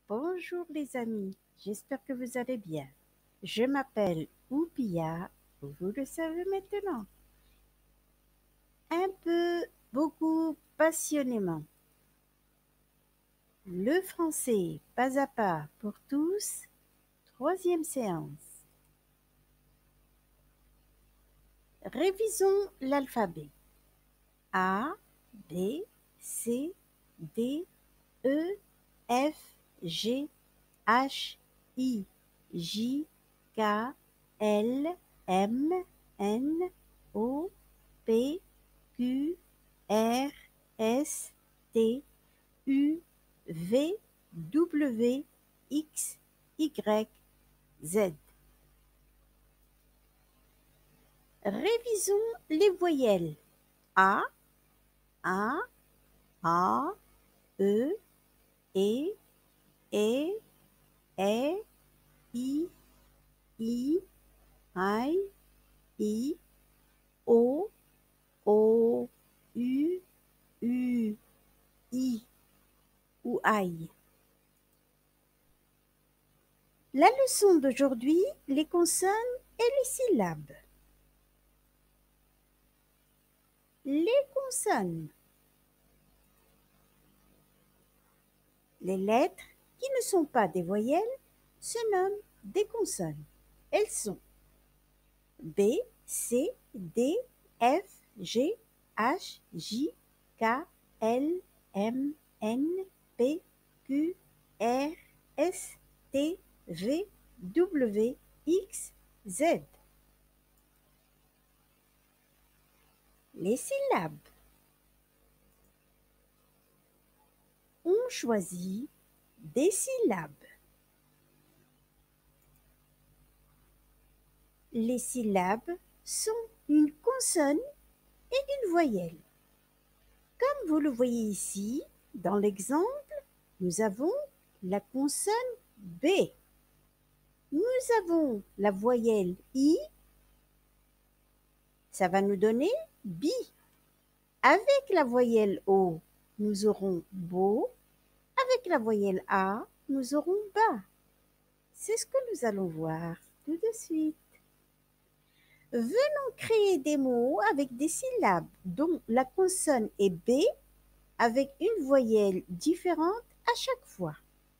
Bonjour les amis, j'espère que vous allez bien. Je m'appelle Oupia, vous le savez maintenant. Un peu, beaucoup, passionnément. Le français, pas à pas pour tous, troisième séance. Révisons l'alphabet. A, B, C, D, E, F, G, H, I, J, K, L, M, N, O, P, Q, R, S, T, U, V, W, X, Y, Z. Révisons les voyelles. A, A, A, E, E, E, I, I, I, O, U, I ou aïe. La leçon d'aujourd'hui, les consonnes et les syllabes. Les consonnes. Les lettres qui ne sont pas des voyelles se nomment des consonnes. Elles sont B, C, D, F, G, H, J, K, L, M, N, P, Q, R, S, T, V, W, X, Z. Les syllabes. On choisit des syllabes. Les syllabes sont une consonne et une voyelle. Comme vous le voyez ici, dans l'exemple, nous avons la consonne B. Nous avons la voyelle I, ça va nous donner bi. Avec la voyelle O, nous aurons bo. Avec la voyelle A, nous aurons ba. C'est ce que nous allons voir tout de suite. Venons créer des mots avec des syllabes dont la consonne est B avec une voyelle différente à chaque fois.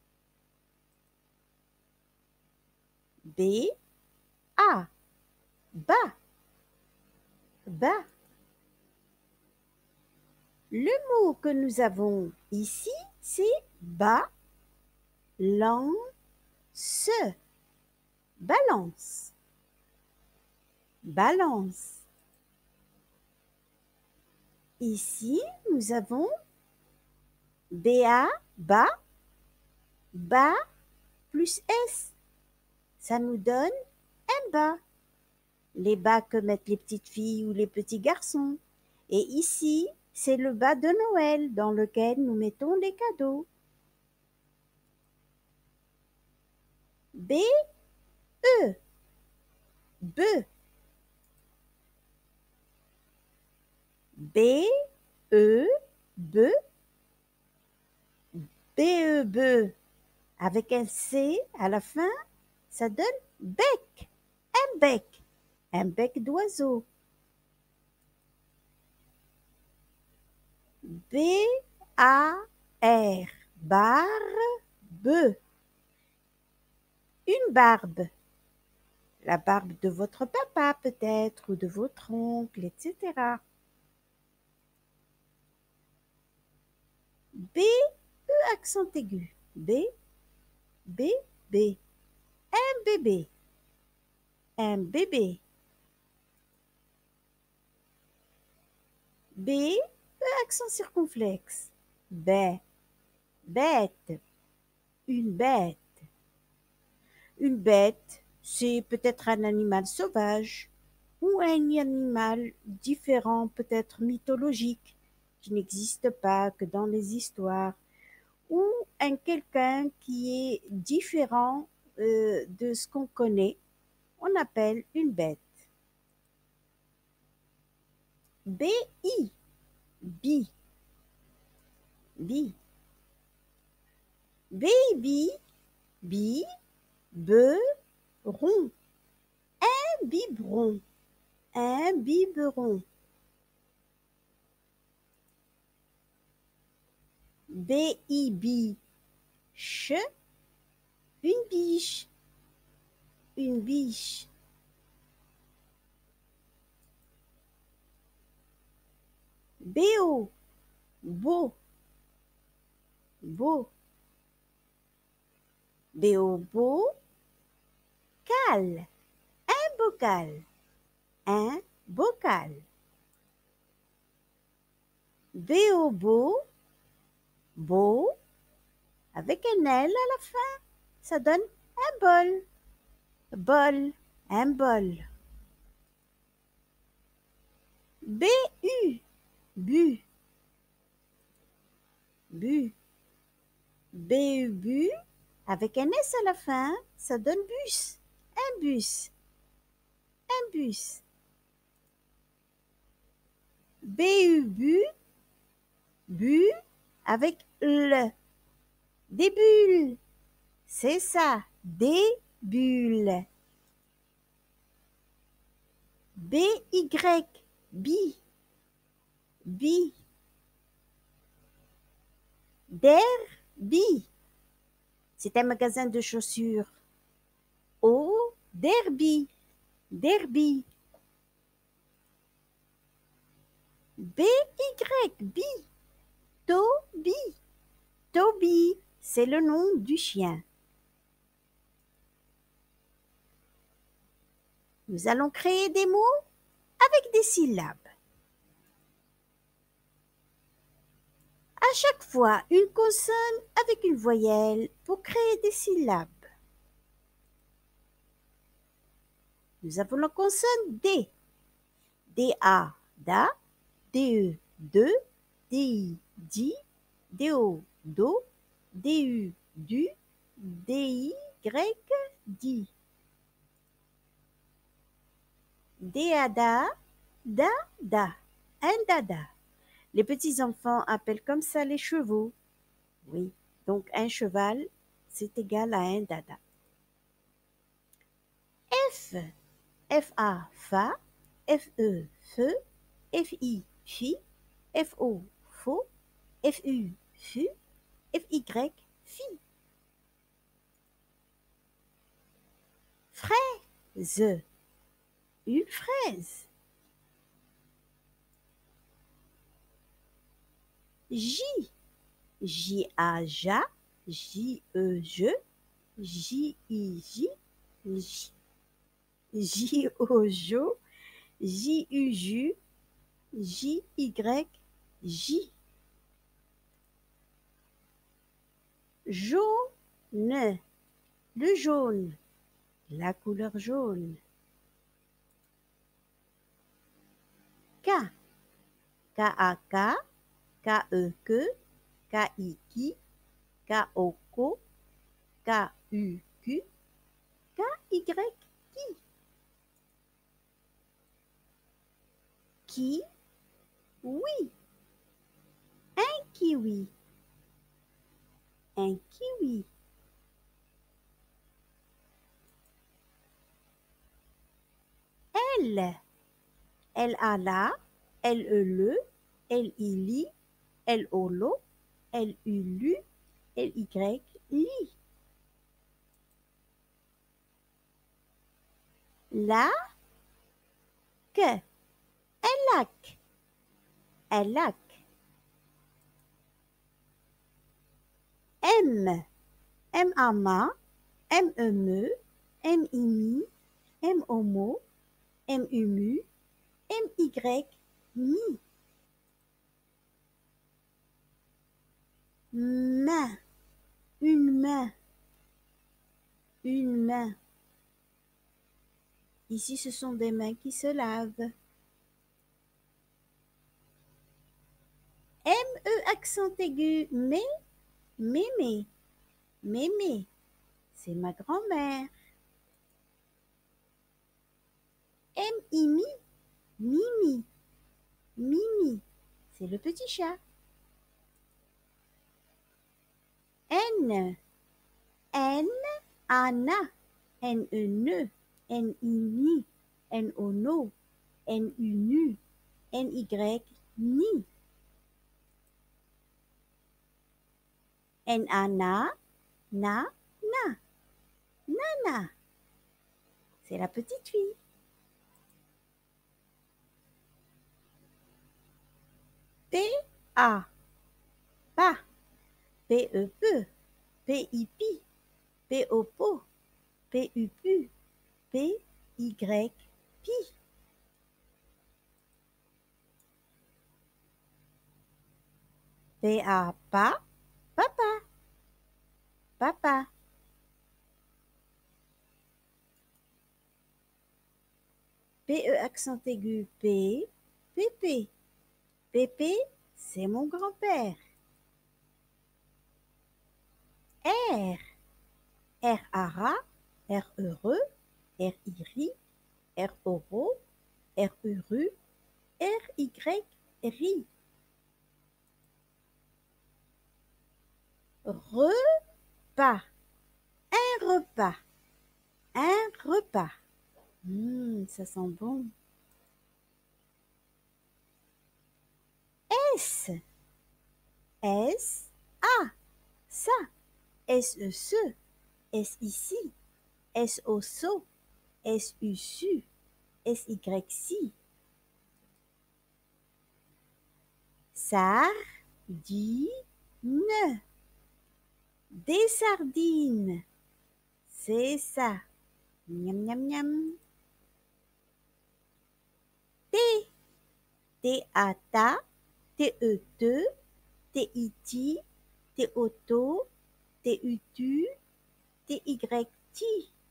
B, A, ba, ba. Le mot que nous avons ici, c'est ba, lance, balance, balance. Ici, nous avons ba, ba, ba plus S. Ça nous donne un bas. Les bas que mettent les petites filles ou les petits garçons. Et ici, c'est le bas de Noël dans lequel nous mettons les cadeaux. B, E, be. B, E, be. B, E, be. Avec un C à la fin, ça donne bec. Un bec. Un bec d'oiseau. B, A, R. Barbe. Une barbe. La barbe de votre papa peut-être, ou de votre oncle, etc. B, E accent aigu. B, B, B. Un bébé. Un bébé. B, E accent circonflexe. B, bête. Une bête. Une bête, c'est peut-être un animal sauvage ou un animal différent, peut-être mythologique, qui n'existe pas que dans les histoires, ou un quelqu'un qui est différent de ce qu'on connaît, on appelle une bête. B-I, bi, bi. Baby, bi, be, ron. Un biberon. Un biberon. B-I-B, ch, une biche. Une biche. B-O, beau. Beau. B-O, beau. Cal. Un bocal. Un bocal. B-O, beau. Beau. Avec un L à la fin. Ça donne un bol. Bol. Un bol. B-U. Bu. Bu. B-U, bu. Avec un S à la fin, ça donne bus. Un bus. Un bus. B-U, bu. Bu. Avec le. Des bulles. C'est ça. Des bulles. B-Y. Bi. Bi. Derby. C'est un magasin de chaussures. Oh, derby. Derby. B-Y. Bi. Toby. Toby, c'est le nom du chien. Nous allons créer des mots avec des syllabes. À chaque fois, une consonne avec une voyelle pour créer des syllabes. Nous avons la consonne D. D-A, da. D-E, de. D-I, di. D-O, do. D-U, du. D-Y, di. D-A-da, da, da. Un dada. Les petits-enfants appellent comme ça les chevaux. Oui, donc un cheval, c'est égal à un dada. F, F-A, fa, F-E, feu, F-I, fi, F-O, faux, F-U, fu, F-Y, fi. Fraise, une fraise. J, J-A, ja, J-E, je, J-I-J, J, J-O, jo, J-U, ju, J-Y, J. Jaune, le jaune, la couleur jaune. K, K-A-K, K-E-K, K-I-Ki, K-O-Ko, K-U-Q, K-Y-Ki. Qui, oui, un kiwi. Un kiwi. L, L-A, la, L-E, le, L-I, li, L-O, lo, L-U, lu, L-Y, li. La, que, un lac. Un lac. M, M-A-ma, M-E-me, M-I-mi, M-O-mo, M-U-mu, M-Y, mi. Main, une main, une main. Ici, ce sont des mains qui se lavent. M-E accent aigu, mais, mémé, mémé, c'est ma grand-mère. M-I-Mi, mimi, mimi, c'est le petit chat. N, N, Anna, N-E-N, N-I-Ni, N-O-No, N-U-Nu, N-Y, Ni. N-A-Na, Na, Na, Nana. C'est la petite fille. P-A, Pa, P-E-P, P-I-Pi, P-O-Po, P-U-Pu, P-Y, Pi. P-A, Pa, Papa, Papa. P-E accent aigu, P, Pépé. Pépé, c'est mon grand-père. R, R-A-Ra, R-Heureux, R-I-Ri, R-Oro, R-Heureux, R-Y, Ri. Repas, un repas, un repas. Ça sent bon. S, S, A, ça. S-E-Ce, S-Ici, S-O-So, S-U-Su, S-Y-Si. Sardine, des sardines. C'est ça. Miam, miam, miam. T, T-A-Ta, T-E-Te, T-I-Ti, T-O-To, T-U-Tu, T-Y-Ti.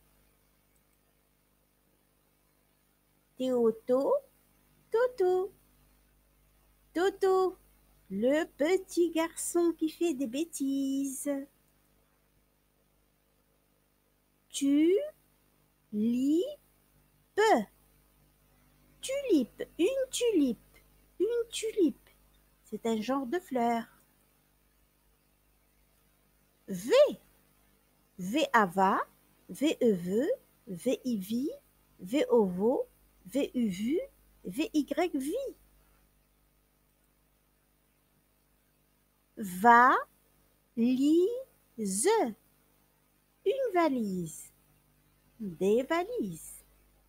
T-O-To, Toto. Toto, le petit garçon qui fait des bêtises. Tulipe, tulipe, une tulipe, une tulipe. C'est un genre de fleur. V, V-A-Va, V-E-Ve, V-I-Vi, V-O-Vo, V-U-Vu, V-Y-Vi. Valise, une valise, des valises.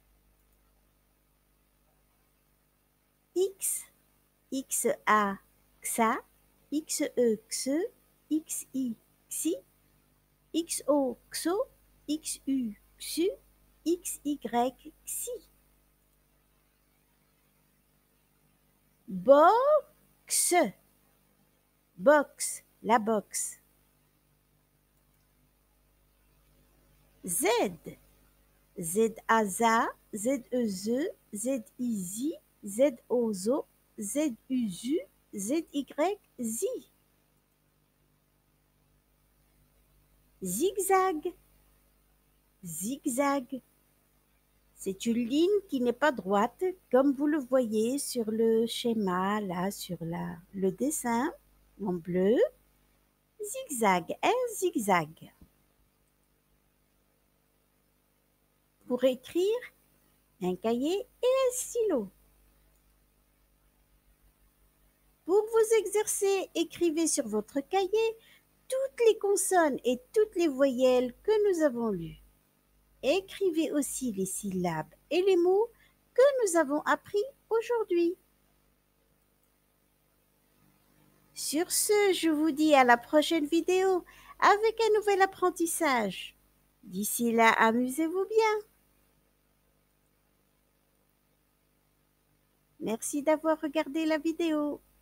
X, X-A, Xa, X-E, Xe, X-I, Xi, X-O, Xo, X-U, Xu, X-Y, Xi. Box, box, la box. Z, Z-A-Za, Z-E-Ze, Z-I-Zi, Z-O-Zo, Z-U-Zu, Z-Y-Zi. Zigzag, zigzag. C'est une ligne qui n'est pas droite, comme vous le voyez sur le schéma, là, sur le dessin en bleu. Zigzag, un zigzag. Pour écrire, un cahier et un stylo. Pour vous exercer, écrivez sur votre cahier toutes les consonnes et toutes les voyelles que nous avons lues. Écrivez aussi les syllabes et les mots que nous avons appris aujourd'hui. Sur ce, je vous dis à la prochaine vidéo avec un nouvel apprentissage. D'ici là, amusez-vous bien. Merci d'avoir regardé la vidéo.